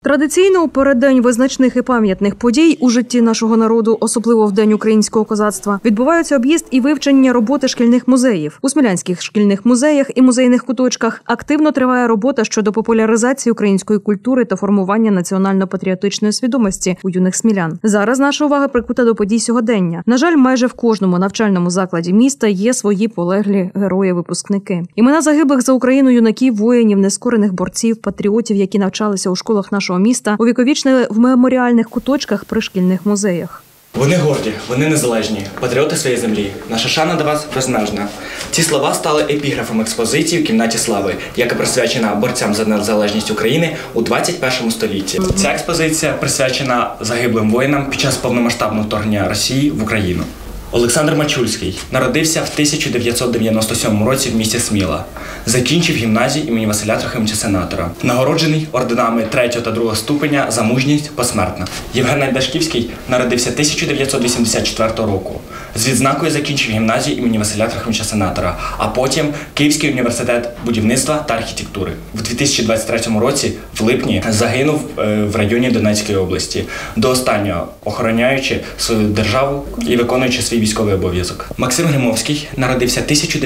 Традиційно у переддень визначних і пам'ятних подій у житті нашого народу, особливо в День українського козацтва, відбуваються об'їзд і вивчення роботи шкільних музеїв. У смілянських шкільних музеях і музейних куточках активно триває робота щодо популяризації української культури та формування національно-патріотичної свідомості у юних смілян. Зараз наша увага прикута до подій сьогодення. На жаль, майже в кожному навчальному закладі міста є свої полеглі герої-випускники. Імена загиблих за Україну юнаків, воїнів, нескорених борців, патріотів, які навчалися у школах нашого міста, увіковічнили в меморіальних куточках при шкільних музеях. Вони горді, вони незалежні, патріоти своєї землі. Наша шана до вас безмежна. Ці слова стали епіграфом експозиції в кімнаті слави, яка присвячена борцям за незалежність України у 21 столітті. Ця експозиція присвячена загиблим воїнам під час повномасштабного вторгнення Росії в Україну. Олександр Мачульський народився в 1997 році в місті Сміла. Закінчив гімназію імені Василя Трохимовича Сенатора. Нагороджений орденами 3 та 2 ступеня за мужність посмертно. Євген Найдашківський народився 1984 року. З відзнакою закінчив гімназію імені Василя Трохимовича Сенатора, а потім Київський університет будівництва та архітектури. В 2023 році, в липні, загинув в районі Донецької області, до останнього охороняючи свою державу і виконуючи свій військовий обов'язок. Максим Гримовський народився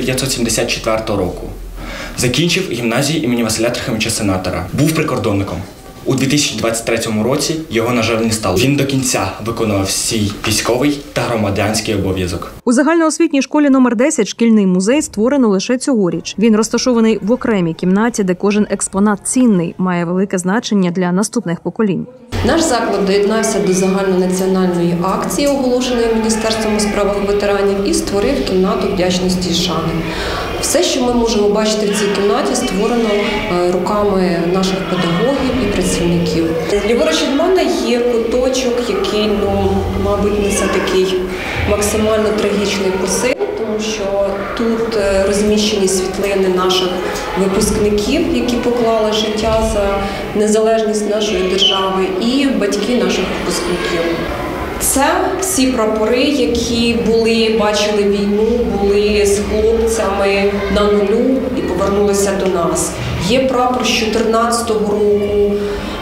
1974 року. Закінчив гімназію імені Василя Трохимовича Сенатора. Був прикордонником. У 2023 році його, на жаль, не стало. Він до кінця виконував свій військовий та громадянський обов'язок. У загальноосвітній школі номер 10 шкільний музей створено лише цьогоріч. Він розташований в окремій кімнаті, де кожен експонат цінний, має велике значення для наступних поколінь. Наш заклад доєднався до загальнонаціональної акції, оголошеної Міністерством у справах ветеранів, і створив кімнату вдячності і шани. Все, що ми можемо бачити в цій кімнаті, створено руками наших педагогів і працівників. Ліворуч від мене є куточок, який, мабуть, несе такий максимально трагічний посил, тому що тут розміщені світлини наших випускників, які поклали життя за незалежність нашої держави, і батьки наших випускників. Це всі прапори, які бачили війну, були з хлопцями на нулю і повернулися до нас. Є прапор з 2014 року,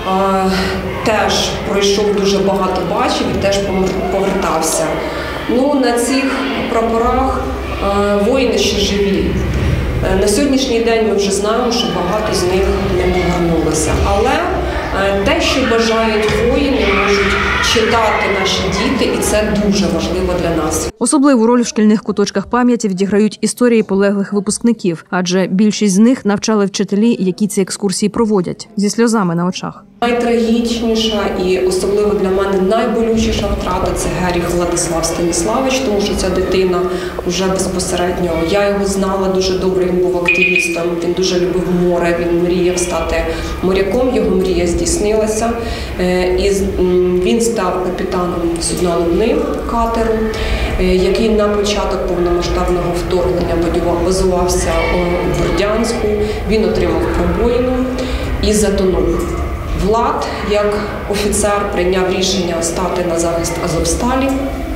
теж пройшов дуже багато бачив і теж повертався. На цих прапорах воїни ще живі. На сьогоднішній день ми вже знаємо, що багато з них не повернулося. Але те, що бажають воїни, можуть читати наші діти, і це дуже важливо для нас. Особливу роль в шкільних куточках пам'яті відіграють історії полеглих випускників, адже більшість з них навчали вчителі, які ці екскурсії проводять, зі сльозами на очах. Найтрагічніша і особливо для мене найболючіша втрата – це Геріх Владислав Станіславович, тому що ця дитина вже безпосередньо, я його знала дуже добре, він був активістом, він дуже любив море, він мріяв стати моряком, його мрія здійснилася. І він став капітаном судна-ловни катеру, який на початок повномасштабного вторгнення базувався у Бердянську, він отримав пробоїну і затонув. Влад, як офіцер, прийняв рішення стати на захист Азовсталі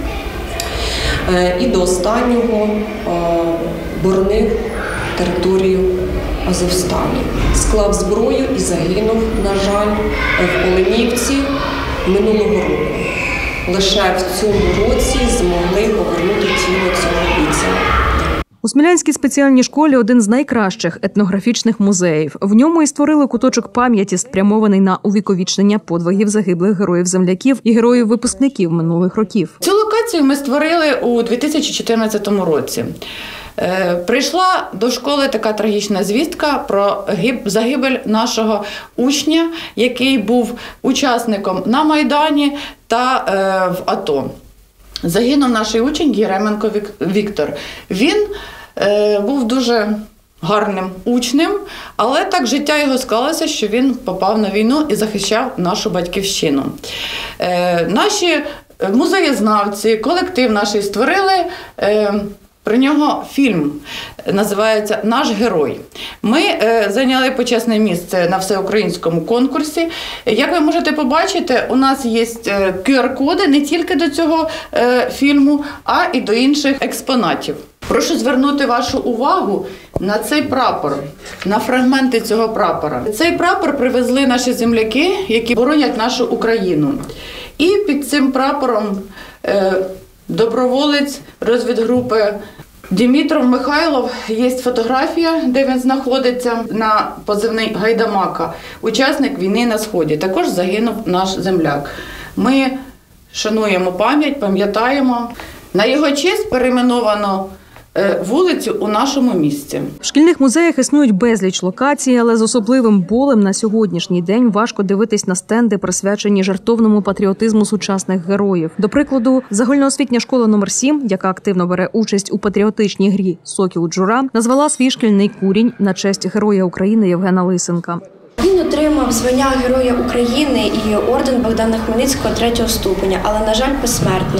і до останнього боронив територію Азовсталі. Склав зброю і загинув, на жаль, в Оленівці минулого року. Лише в цьому році змогли повернути тіло цього бійця. У Смілянській спеціальній школі один з найкращих етнографічних музеїв. В ньому і створили куточок пам'яті, спрямований на увіковічнення подвигів загиблих героїв-земляків і героїв-випускників минулих років. Цю локацію ми створили у 2014 році. Прийшла до школи така трагічна звістка про загибель нашого учня, який був учасником на Майдані та в АТО. Загинув наш учень Єременко Віктор. Він був дуже гарним учнем, але так життя його склалося, що він попав на війну і захищав нашу батьківщину. Наші музеєзнавці, колектив наш створили про нього фільм, називається «Наш герой». Ми зайняли почесне місце на всеукраїнському конкурсі. Як ви можете побачити, у нас є QR-коди не тільки до цього фільму, а і до інших експонатів. Прошу звернути вашу увагу на цей прапор, на фрагменти цього прапора. Цей прапор привезли наші земляки, які боронять нашу Україну. І під цим прапором доброволець розвідгрупи Дімітров Михайлов, є фотографія, де він знаходиться на позивний Гайдамака, учасник війни на Сході. Також загинув наш земляк. Ми шануємо пам'ять, пам'ятаємо. На його честь перейменовано вулицю у нашому місті. В шкільних музеях існують безліч локацій, але з особливим болем на сьогоднішній день важко дивитись на стенди, присвячені жертовному патріотизму сучасних героїв. До прикладу, загальноосвітня школа номер 7, яка активно бере участь у патріотичній грі «Сокіл Джура», назвала свій шкільний курінь на честь Героя України Євгена Лисенка. Він отримав звання Героя України і орден Богдана Хмельницького 3-го ступеня, але, на жаль, посмертно.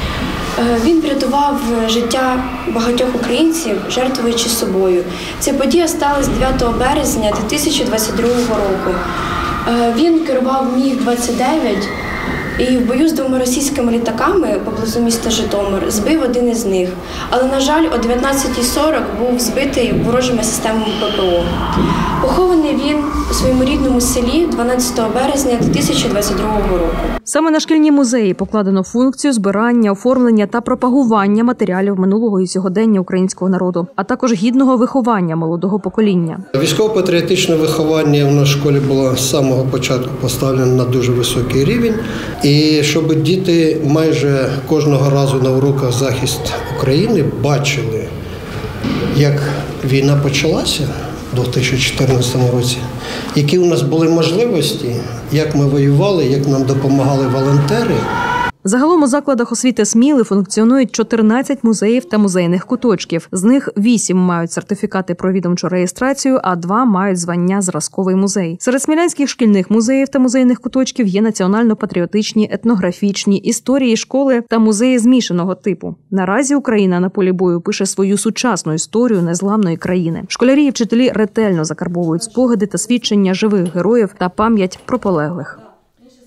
Він врятував життя багатьох українців, жертвуючи собою. Ця подія сталася 9 березня 2022 року. Він керував МіГ-29 і в бою з 2 російськими літаками поблизу міста Житомир збив один із них. Але, на жаль, о 19:40 був збитий ворожими системами ППО. Похований він у своєму рідному селі 12 березня 2022 року. Саме на шкільні музеї покладено функцію збирання, оформлення та пропагування матеріалів минулого і сьогодення українського народу, а також гідного виховання молодого покоління. Військово-патріотичне виховання в нашій школі було з самого початку поставлено на дуже високий рівень. І щоб діти майже кожного разу на уроках захист України бачили, як війна почалася у 2014 році, які у нас були можливості, як ми воювали, як нам допомагали волонтери. Загалом у закладах освіти Сміли функціонують 14 музеїв та музейних куточків. З них 8 мають сертифікати про відомчу реєстрацію, а 2 мають звання «Зразковий музей». Серед смілянських шкільних музеїв та музейних куточків є національно-патріотичні, етнографічні, історії школи та музеї змішаного типу. Наразі Україна на полі бою пише свою сучасну історію незламної країни. Школярі і вчителі ретельно закарбовують спогади та свідчення живих героїв та пам'ять про полеглих.